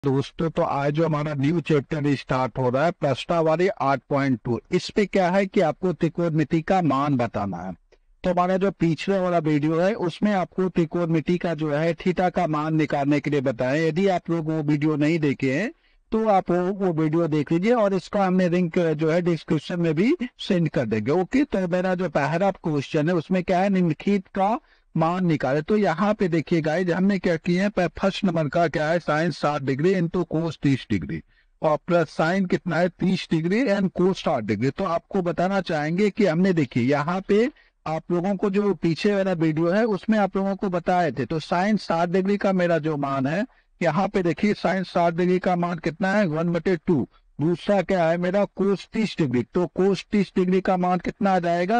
दोस्तों, तो आज जो हमारा न्यू चैप्टर स्टार्ट हो रहा है प्रश्नावली 8.2। इस पे क्या है कि आपको त्रिकोणमिति का मान बताना है। तो हमारा जो पिछले वाला वीडियो है उसमें आपको त्रिकोणमिति का जो है थीटा का मान निकालने के लिए बताया। यदि आप लोग वो वीडियो नहीं देखे हैं तो आप वो वीडियो देख लीजिए और इसका हमने लिंक जो है डिस्क्रिप्शन में भी सेंड कर देंगे। ओके, तो मेरा जो पहला क्वेश्चन है उसमें क्या है, निम्नलिखित का मान निकाले। तो यहाँ पे देखिए गाइज, हमने क्या किया है, फर्स्ट नंबर का क्या है, sine 60 degree into cos 30 degree और प्लस साइन कितना है 30 डिग्री एंड कोस 60 डिग्री। तो आपको बताना चाहेंगे कि हमने देखिए यहाँ पे आप लोगों को जो पीछे वाला वीडियो है उसमें आप लोगों को बताए थे। तो साइन 60 डिग्री का मेरा जो मान है, यहाँ पे देखिए साइन 60 डिग्री का मान कितना है 1/2। दूसरा क्या है मेरा कोस 30 डिग्री, तो कोस 30 डिग्री का मान कितना आ जाएगा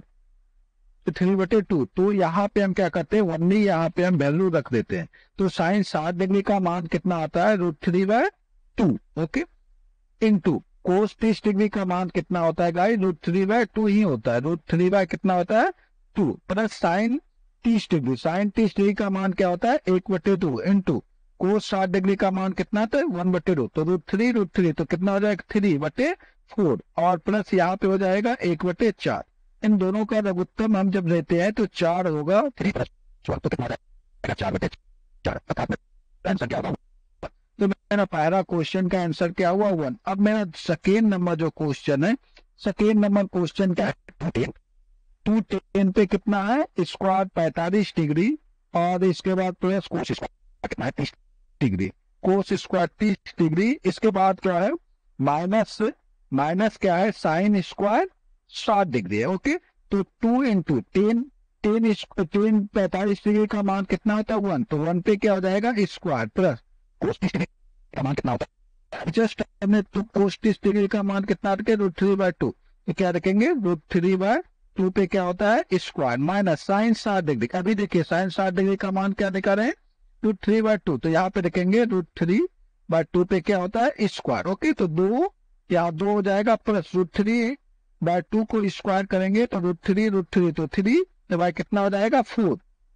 √3/2। तो यहाँ पे हम क्या करते हैं, ओनली यहाँ पे हम वैल्यू रख देते हैं। तो साइन 60 डिग्री का मान कितना आता है √3/2। ओके, इंटू कोस 30 डिग्री का मान कितना होता है गाइस, √3/2 ही होता है। √3 कितना होता है 2 plus sine 30 degree, sine 30 degree का मान क्या होता है 1/2 इंटू कोस 60 डिग्री का मान कितना था 1/2। तो √3 तो कितना हो जाएगा 3/4 और प्लस यहाँ पे हो जाएगा 1/4। इन दोनों का लघुत्तम हम जब लेते हैं तो 4 होगा, 3+4 तो कितना हो जाएगा 4/4। अर्थात आंसर क्या होगा। तो मेरा पहला क्वेश्चन का आंसर क्या हुआ 1। अब मेरा सेकेंड नंबर जो क्वेश्चन है, सेकेंड नंबर क्वेश्चन क्या है, 210 पे कितना है स्क्वायर 45 डिग्री और इसके बाद प्लस कोस स्क्वायर कितना है 30 डिग्री, कोस स्क्वायर 30 डिग्री। इसके बाद क्या है माइनस, माइनस क्या है साइन स्क्वायर 60 डिग्री है। ओके, तो 2 इंटू 10, 45 डिग्री का मान कितना होता है 1, तो 1 पे क्या हो जाएगा स्क्वायर प्लस कोस 30 डिग्री का मान कितना होता है, जस्ट हमने तो कोस 30 डिग्री का मान कितना रखे √3/2। तो क्या रखेंगे √3/2 पे क्या होता है स्क्वायर माइनस साइन 60 डिग्री। अभी देखिए साइन 60 डिग्री का मान क्या दिखा रहे हैं √3/2, तो यहाँ पे रखेंगे √3/2 पे क्या होता है स्क्वायर। ओके, तो 2 यहाँ 2 हो जाएगा प्लस √3/2 को स्क्वायर करेंगे तो √3 तो 3 तो भाई कितना हो जाएगा 4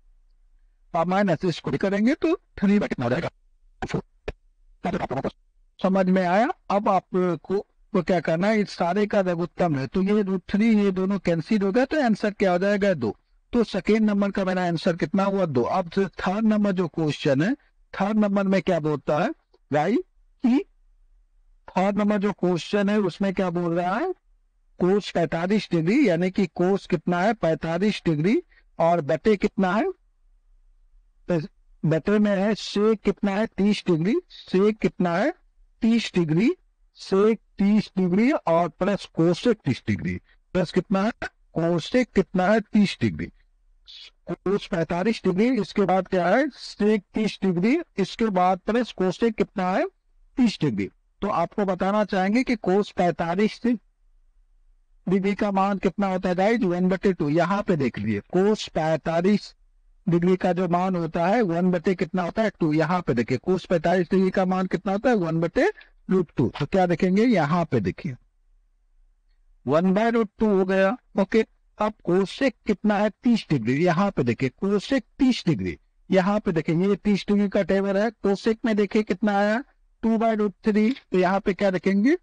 और माइनस इसको भी करेंगे तो 3 कितना हो जाएगा 4। तो आप लोगों को समझ में आया। अब आपको को क्या करना है, इस सारे का लघुत्तम है तो ये √3 ये दोनों कैंसिल हो गए तो आंसर क्या हो जाएगा 2। तो सेकेंड नंबर का मेरा आंसर कितना हुआ 2। अब थर्ड नंबर जो क्वेश्चन है, थर्ड नंबर में क्या बोलता है भाई कि थर्ड नंबर जो क्वेश्चन है उसमें क्या बोल रहा है कोस 45 डिग्री, यानी कि कोस कितना है 45 डिग्री और बटे कितना है, बटे में है से कितना है 30 डिग्री, से कितना है 30 डिग्री, से 30 डिग्री और प्लस कोसेक 30 डिग्री, प्लस कितना है कोसेक कितना है 30 डिग्री, कोस 45 डिग्री इसके बाद क्या है सेक 30 डिग्री, इसके बाद प्लस कोसेक कितना है 30 डिग्री। तो आपको बताना चाहेंगे कि कोस 45 डिग्री का मान कितना होता है गाइस 1/2। यहाँ पे देख लीजिए कोस 45 डिग्री का जो मान होता है 1/, कितना होता है 2। यहाँ पे देखिए कोस 45 डिग्री का मान कितना होता है 1/√2। तो क्या देखेंगे यहाँ पे देखिए 1/√2 हो गया। ओके, अब कोसेक कितना है 30 डिग्री, यहाँ पे देखिए कोसेक 30 डिग्री, यहाँ पे देखिए ये 30 डिग्री का टेबल है। कोसेक में देखिए कितना आया 2/√3, तो यहाँ पे क्या देखेंगे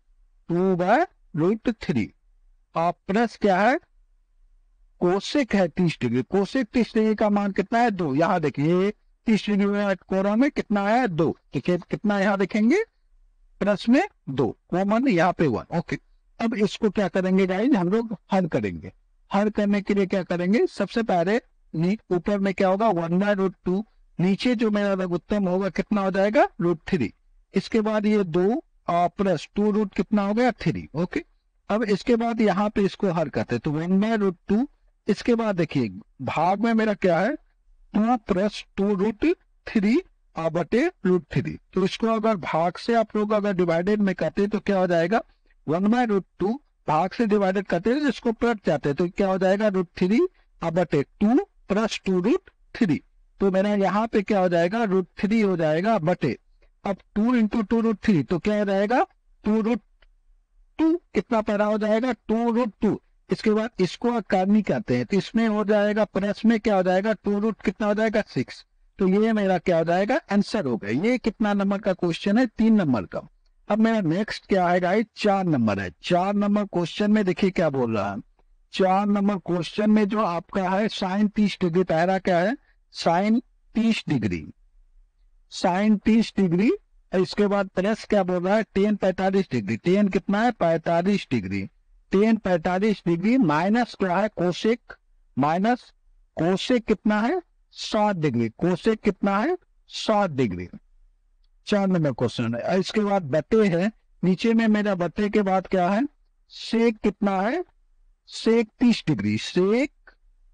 2/√3 और प्लस क्या है कोसेक है 30 डिग्री, कोसेक 30 डिग्री का मान कितना है 2। यहाँ देखिए 30 डिग्री में कोरा में कितना है 2, देखिए कितना यहाँ देखेंगे प्लस में 2 कॉमन यहाँ पे 1। ओके, अब इसको क्या करेंगे गाइस हम लोग हल करेंगे। हल करने के लिए क्या करेंगे, सबसे पहले ऊपर में क्या होगा 1/√2, नीचे जो मेरा लघुत्तम होगा कितना हो जाएगा √3, इसके बाद ये 2 और प्लस 2 कितना हो गया 3। ओके, अब इसके बाद यहाँ पे इसको हल करते तो 1/√2, इसके बाद देखिए भाग में मेरा क्या है 2 प्लस 2√3 और बटे √3। तो इसको अगर भाग से आप लोग अगर डिवाइडेड में करते तो क्या हो जाएगा 1/√2 भाग से डिवाइडेड करते तो इसको पलट जाते तो क्या हो जाएगा √3 और बटे 2 प्लस 2√3। तो मेरा यहाँ पे क्या हो जाएगा √3 हो जाएगा बटे, अब 2 इंटू 2√3 तो क्या रहेगा 2√2 कितना पैदा हो जाएगा 2√2। इसके बाद इसको अकारनी कहते हैं तो इसमें हो जाएगा प्लस में क्या हो जाएगा 2 कितना हो जाएगा 6। तो ये मेरा क्या हो जाएगा, आंसर हो गया। ये कितना नंबर का क्वेश्चन है, 3 नंबर का। अब मेरा नेक्स्ट क्या है गाइस, 4 नंबर है। 4 नंबर क्वेश्चन में देखिए क्या बोल रहा है। 4 नंबर क्वेश्चन में जो आपका है साइन 30 डिग्री, पहला क्या है, साइन 30 डिग्री, साइन 30 डिग्री। इसके बाद प्लस क्या बोल रहा है, टेन 45 डिग्री। टेन कितना है, 45 डिग्री। टेन 45 डिग्री माइनस क्या है, कोसेक, माइनस कोसेक कितना है, 60 डिग्री। कोसेक कितना है, 60 डिग्री। 4 नंबर क्वेश्चन है। इसके बाद बटे है, नीचे में मेरा बटे के बाद क्या है, सेक कितना है, sec 30 degree, sec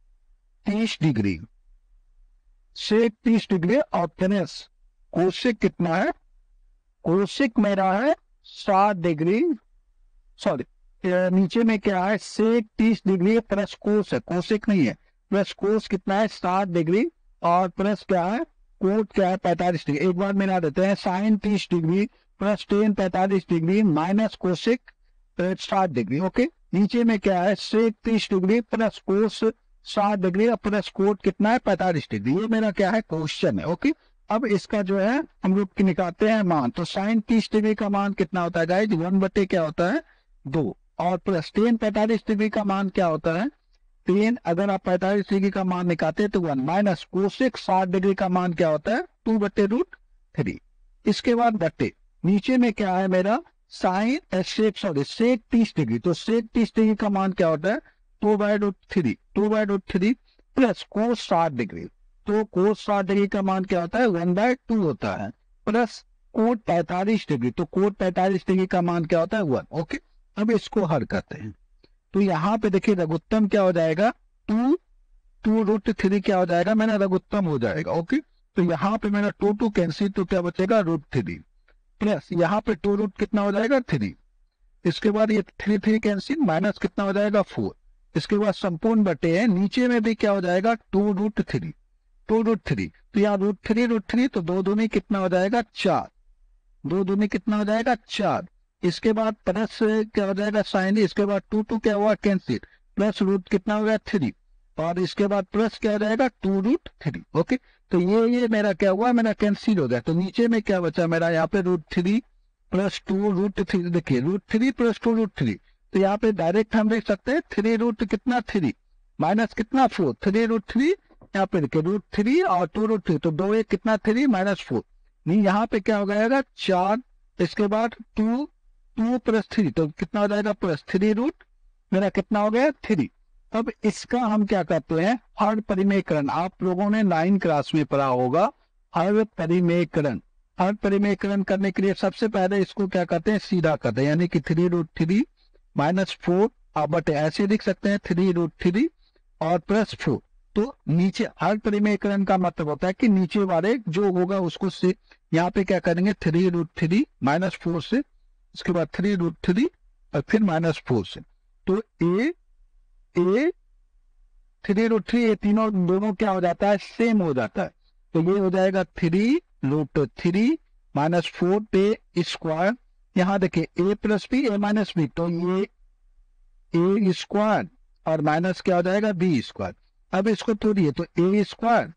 30 degree, sec 30 degree. और प्लस कोसेक कितना है, कोसेक मेरा है 60 डिग्री, सॉरी नीचे में क्या है, सेक 30 डिग्री प्लस कोस है, कोसेक नहीं है, प्लस कोस कितना है 60 डिग्री, और प्लस क्या है, कोट क्या है 45 डिग्री। एक बार मिला देते हैं, sine 30 degree plus tan 45 degree minus cosec 60 degree. Okay, नीचे में क्या है, sec 30 degree plus cos 60 degree और प्लस कोट कितना है 45 डिग्री। ये मेरा क्या है, क्वेश्चन है। ओके, अब इसका जो है हम लोग निकालते हैं मान। तो साइन 30 डिग्री का मान कितना होता है गाइस, 1 बटे क्या होता है, 2, और प्लस टेन 45 डिग्री का मान क्या होता है, टेन। अगर आप 45 डिग्री का मान निकालते हैं तो 1, माइनस कोसेक 60 डिग्री का मान क्या होता है, 2 बटे रूट 3। इसके बाद बटे नीचे में क्या है मेरा, साइन सेक 30 डिग्री। तो सेक 30 डिग्री का मान क्या होता है, 2 by root 3, 2 by root 3 plus cos 60 degree. तो कोस 60 डिग्री का मान क्या होता है, 1/2 होता है, प्लस कोट 45 डिग्री। तो कोट 45 डिग्री का मान क्या होता है, 1। ओके, अब इसको हल करते हैं। तो यहाँ पे देखिए लघुत्तम क्या हो जाएगा, 2 रूट 3 क्या हो जाएगा, मेरा लघुत्तम हो जाएगा। ओके, तो यहाँ पे मेरा 2 कैंसिल, तो क्या बचेगा, रूट 3 प्लस यहाँ पे 2 रूट कितना हो जाएगा, 3। इसके बाद ये 3 कैंसिल, माइनस कितना हो जाएगा, 4। इसके बाद संपूर्ण बटे है, नीचे में भी क्या हो जाएगा, 2 रूट 3, 2 रूट 3। तो यहाँ रूट 3, तो 2 दूनी कितना हो जाएगा, 4, 2 दूनी कितना हो जाएगा, 4। इसके बाद प्लस क्या हो जाएगा, साइन। इसके बाद 2 क्या हुआ, कैंसिल, प्लस रूट कितना हो गया, 3, और इसके बाद प्लस क्या हो जाएगा, 2 रूट 3। ओके, तो ये मेरा क्या हुआ, मेरा कैंसिल हो गया। तो नीचे में क्या बचा मेरा, यहाँ पे रूट 3 प्लस 2 रूट 3। देखिए रूट 3 प्लस 2 रूट 3, तो यहाँ पे डायरेक्ट हम देख सकते हैं 3 रूट कितना 3 माइनस कितना 4, 3 रूट 3। यहाँ पे देखिए रूट 3 और 2 रूट 3, तो 2 एक कितना 3 माइनस 4, नहीं यहाँ पे क्या हो जाएगा 4। इसके बाद 2 प्लस 3, तो कितना हो जाएगा, प्लस 3 रूट मेरा कितना हो गया 3। अब इसका हम क्या करते हैं, हर परिमेयकरण। आप लोगों ने 9 क्लास में पढ़ा होगा हर परिमेयकरण। हर परिमेयकरण करने के लिए सबसे पहले इसको क्या करते हैं, सीधा करते हैं, यानी कि 3 रूट 3 माइनस 4, आप बटे ऐसे लिख सकते हैं 3 रूट 3 और प्लस 4। तो नीचे हर परिमेयकरण का मतलब होता है कि नीचे वाले जो होगा उसको से यहाँ पे क्या करेंगे, 3 रूट 3 माइनस 4 से, इसके बाद 3 रूट 3 और फिर माइनस 4 से। तो ए 3 रूट 3, ये तीनों दोनों क्या हो जाता है, सेम हो जाता है। तो ये हो जाएगा 3 रूट 3 माइनस 4 पे स्क्वायर। यहाँ देखिए A plus B, A minus B, तो ये ए स्क्वायर और माइनस क्या हो जाएगा, बी स्क्वायर। अब इसको तोड़िए, तो ए स्क्वायर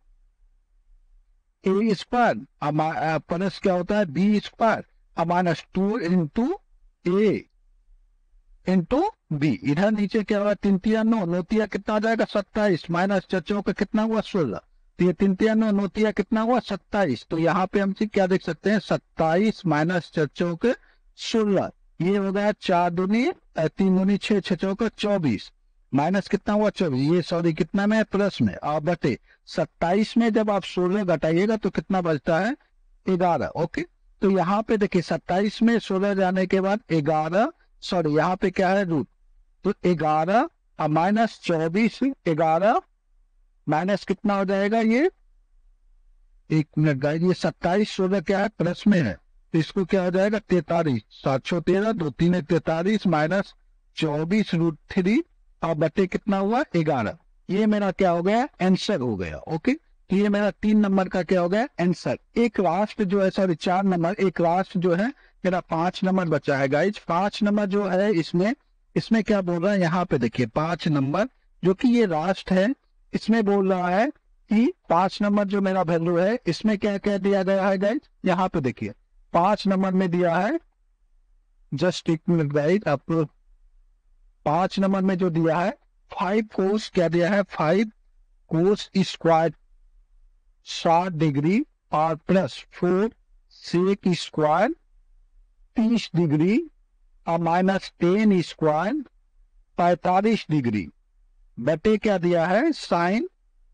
प्लस क्या होता है, बी स्क्वायर और minus 2 into A into B. इधर नीचे क्या हुआ, 3 3 9, 9 3 कितना आ जाएगा 27, माइनस 4 4 का कितना हुआ 16। तो ये 3 3 9, 9 3 कितना हुआ 27। तो यहाँ पे हम क्या देख सकते हैं, 27 माइनस 4 4 के 16, ये हो गया 4 दूनी 3 दूनी 6, 6 4 का 24, माइनस कितना हुआ 24, ये सॉरी कितना में प्लस में, और बटे 27 में जब आप 16 घटाइएगा तो कितना बचता है 11। ओके, तो यहाँ पे देखिए 27 में 16 जाने के बाद 11, सॉरी यहाँ पे क्या है रूट, तो 11 और माइनस 24, 11 माइनस कितना हो जाएगा, ये 1 मिनट गाइस, ये 27 16 क्या है प्लस में है, तो इसको क्या हो जाएगा 43, 7 6 13, 2 3 43 माइनस 24 रूट 3 और बटे कितना हुआ 11। ये मेरा क्या हो गया, आंसर हो गया। ओके, तो ये मेरा 3 नंबर का क्या हो गया, आंसर। एक लास्ट जो है, सॉरी 4 नंबर, एक लास्ट जो है मेरा 5 नंबर बचा है गाइज। 5 नंबर जो है इसमें क्या बोल रहा है, यहाँ पे देखिए 5 नंबर जो कि ये लास्ट है, इसमें बोल रहा है कि 5 नंबर जो मेरा वैल्यू है इसमें क्या क्या दिया गया है गाइस, यहाँ पे देखिए 5 नंबर में दिया है, जस्ट एक मिनट गाइस, आपको 5 नंबर में जो दिया है 5 कोस क्या दिया है, 5 कोस स्क्वायर 60 डिग्री और प्लस 4 सेक स्क्वायर 30 डिग्री और माइनस 10 स्क्वायर 45 डिग्री बटे क्या दिया है, साइन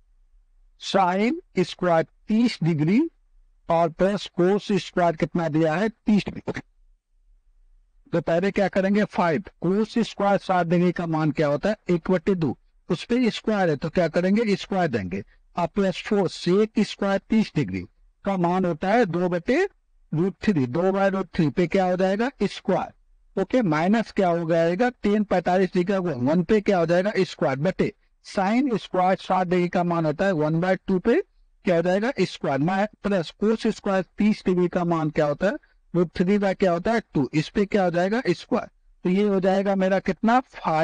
स्क्वायर 30 डिग्री और प्लस कोस स्क्वायर कितना दिया है, 30 डिग्री। तो पहले क्या करेंगे, 5 कोस स्क्वायर 60 डिग्री का मान क्या होता है, 1/2, उस पर स्क्वायर है तो क्या करेंगे, स्क्वायर देंगे। और प्लस 4 सेक स्क्वायर 30 डिग्री का मान होता है 2/√3, 2/√3 पे क्या हो जाएगा, स्क्वायर। ओके, माइनस क्या हो जाएगा, 10 45 डिग्री का 1 पे क्या हो जाएगा, स्क्वायर बटे साइन स्क्वायर 60 डिग्री का मान होता है 1/2 पे क्या हो जाएगा, square. Plus cos square 30 degree का मान क्या होता है, √3 बाय क्या होता है 2, इस पे क्या हो जाएगा, स्क्वायर। तो ये हो जाएगा मेरा कितना,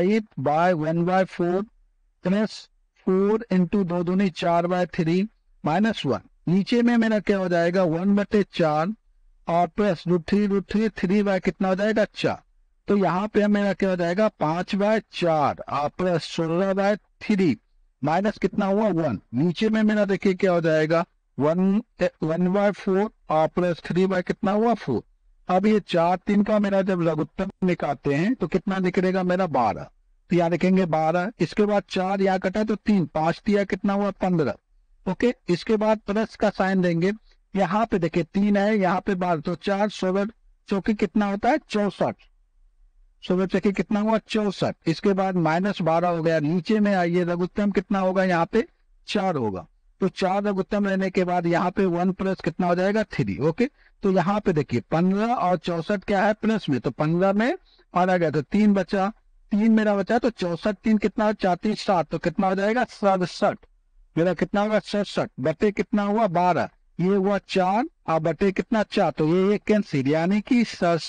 5/1/4 प्लस 4 इंटू 2 दूनी 4/3 माइनस 1। नीचे में मेरा क्या हो जाएगा, 1/4 और प्लस √3 3 बाय कितना हो जाएगा, 4। तो यहाँ पे मेरा क्या हो जाएगा, 5/4 और प्लस 16/3 माइनस कितना हुआ, 1। नीचे में मेरा देखिए क्या हो जाएगा, 1/4 और प्लस 3 बाय कितना हुआ, 4। अब ये 4 3 का मेरा जब लघुत्तम निकालते हैं तो कितना निकलेगा मेरा, 12। तो यहाँ लिखेंगे 12, इसके बाद 4 यहाँ कटा तो 3, 5 दिया कितना हुआ, 15। ओके, इसके बाद प्लस का साइन देंगे, यहाँ पे देखिए 3 है, यहाँ पे 12, तो 4 16 चौकी कितना होता है, 64, 16 चौकी कितना हुआ, 64। इसके बाद माइनस 12 हो गया। नीचे में आइए, लघुत्तम कितना होगा, यहाँ पे 4 होगा। तो 4 लघुत्तम रहने के बाद यहाँ पे 1 प्लस कितना हो जाएगा, 3। ओके, तो यहाँ पे देखिए 15 और 64 क्या है, प्लस में, तो 15 में और आ गया तो 3 बचा, 3 मेरा बचा, तो 64 3 कितना, 4 3 7, तो कितना हो जाएगा, 67। मेरा कितना होगा, 67 बटे कितना हुआ, 12, ये हुआ 4 और बटे कितना, 4, तो ये कैंसिल, यानी कि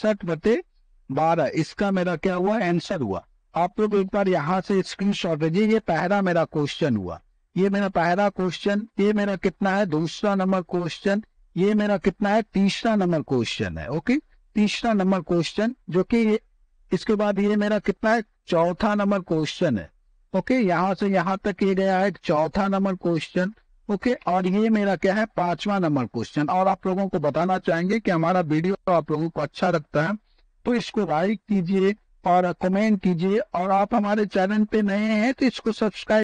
67/12 इसका मेरा क्या हुआ, आंसर हुआ। आप लोग एक बार यहाँ से स्क्रीनशॉट लीजिए, ये पहला मेरा क्वेश्चन हुआ, ये मेरा पहला क्वेश्चन, ये मेरा कितना है, दूसरा नंबर क्वेश्चन, ये मेरा कितना है, तीसरा नंबर क्वेश्चन है। ओके, तीसरा नंबर क्वेश्चन, जो कि इसके बाद ये मेरा कितना है, चौथा नंबर क्वेश्चन है। ओके, यहाँ से यहाँ तक ये गया है चौथा नंबर क्वेश्चन। ओके, और ये मेरा क्या है, 5वां नंबर क्वेश्चन। और आप लोगों को बताना चाहेंगे कि हमारा वीडियो आप लोगों को अच्छा लगता है तो इसको लाइक कीजिए और कमेंट कीजिए, और आप हमारे चैनल पे नए हैं तो इसको सब्सक्राइब